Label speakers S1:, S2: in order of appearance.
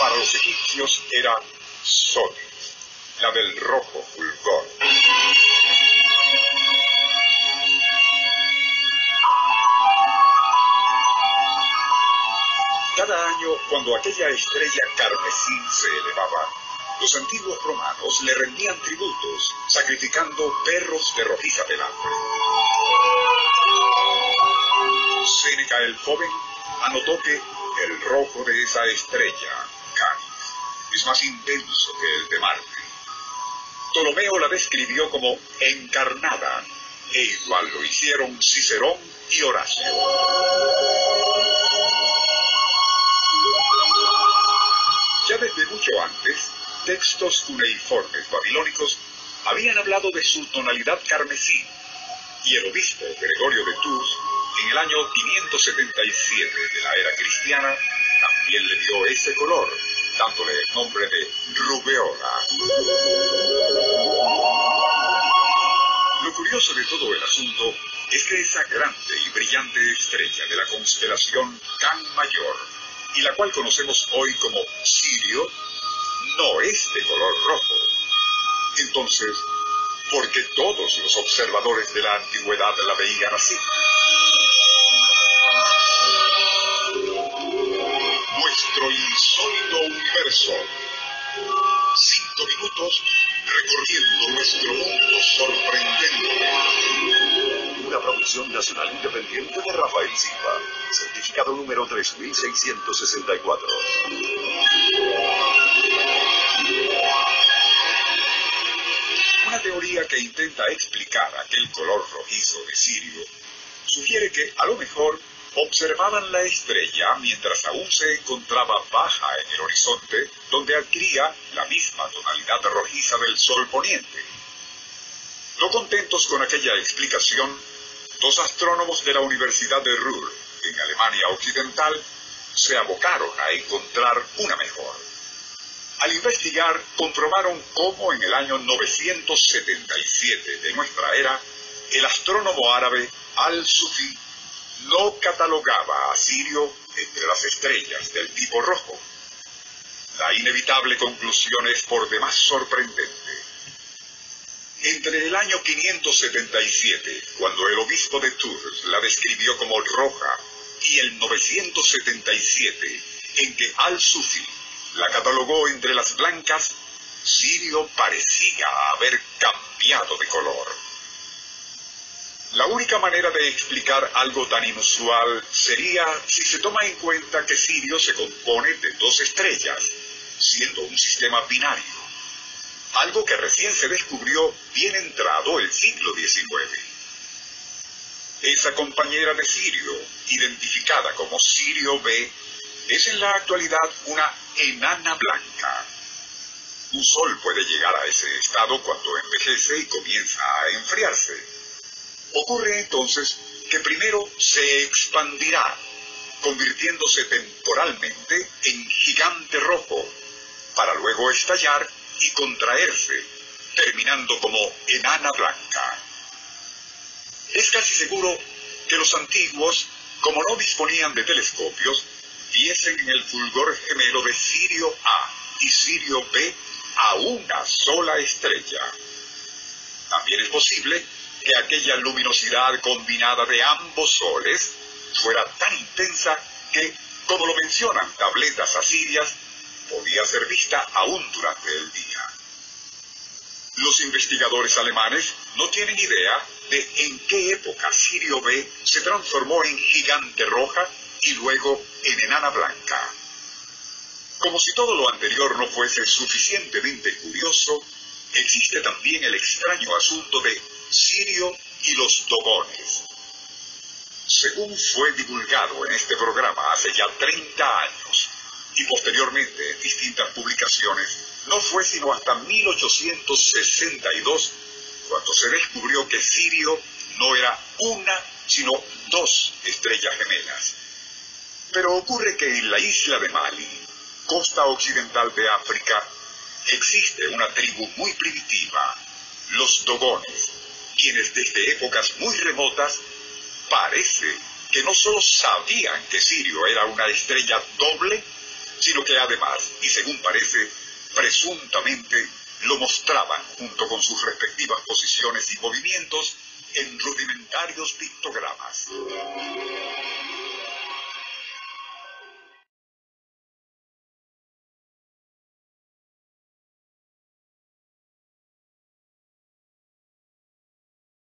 S1: para los egipcios era Sotis, la del rojo fulgor. Cada año, cuando aquella estrella carmesí se elevaba, los antiguos romanos le rendían tributos, sacrificando perros de rojiza pelambre. Séneca el joven anotó que el rojo de esa estrella, Canis, es más intenso que el de Marte. Ptolomeo la describió como encarnada, e igual lo hicieron Cicerón y Horacio. Ya desde mucho antes, textos cuneiformes babilónicos habían hablado de su tonalidad carmesí, y el obispo Gregorio de Tours, en el año 577 de la era cristiana, también le dio ese color, dándole el nombre de rubeola. Lo curioso de todo el asunto es que esa grande y brillante estrella de la constelación Can Mayor, y la cual conocemos hoy como Sirio, no es de color rojo. Entonces, ¿por qué todos los observadores de la antigüedad la veían así? Nuestro insólito universo. 5 minutos recorriendo nuestro mundo sorprendente.
S2: Una producción nacional independiente de Rafael Silva. Certificado número 3664.
S1: Una teoría que intenta explicar aquel color rojizo de Sirio sugiere que, a lo mejor, observaban la estrella mientras aún se encontraba baja en el horizonte, donde adquiría la misma tonalidad rojiza del sol poniente. No contentos con aquella explicación, dos astrónomos de la Universidad de Ruhr, en Alemania Occidental, se abocaron a encontrar una mejor. Al investigar, comprobaron cómo en el año 977 de nuestra era, el astrónomo árabe Al-Sufi no catalogaba a Sirio entre las estrellas del tipo rojo. La inevitable conclusión es por demás sorprendente. Entre el año 577, cuando el obispo de Tours la describió como roja, y el 977, en que Al-Sufi la catalogó entre las blancas, Sirio parecía haber cambiado de color. La única manera de explicar algo tan inusual sería si se toma en cuenta que Sirio se compone de 2 estrellas, siendo un sistema binario, algo que recién se descubrió bien entrado el siglo XIX. Esa compañera de Sirio, identificada como Sirio B, es en la actualidad una enana blanca. Un sol puede llegar a ese estado cuando envejece y comienza a enfriarse. Ocurre entonces que primero se expandirá, convirtiéndose temporalmente en gigante rojo, para luego estallar y contraerse, terminando como enana blanca. Es casi seguro que los antiguos, como no disponían de telescopios, viesen en el fulgor gemelo de Sirio A y Sirio B a una sola estrella. También es posible que aquella luminosidad combinada de ambos soles fuera tan intensa que, como lo mencionan tabletas asirias, podía ser vista aún durante el día. Los investigadores alemanes no tienen idea de en qué época Sirio B se transformó en gigante roja y luego en enana blanca. Como si todo lo anterior no fuese suficientemente curioso, existe también el extraño asunto de Sirio y los dogones. Según fue divulgado en este programa hace ya 30 años, y posteriormente en distintas publicaciones, no fue sino hasta 1862 cuando se descubrió que Sirio no era una, sino 2 estrellas gemelas. Pero ocurre que en la isla de Mali, costa occidental de África, existe una tribu muy primitiva, los dogones, quienes desde épocas muy remotas parece que no solo sabían que Sirio era una estrella doble, sino que además, y según parece, presuntamente, lo mostraban junto con sus respectivas posiciones y movimientos en rudimentarios pictogramas.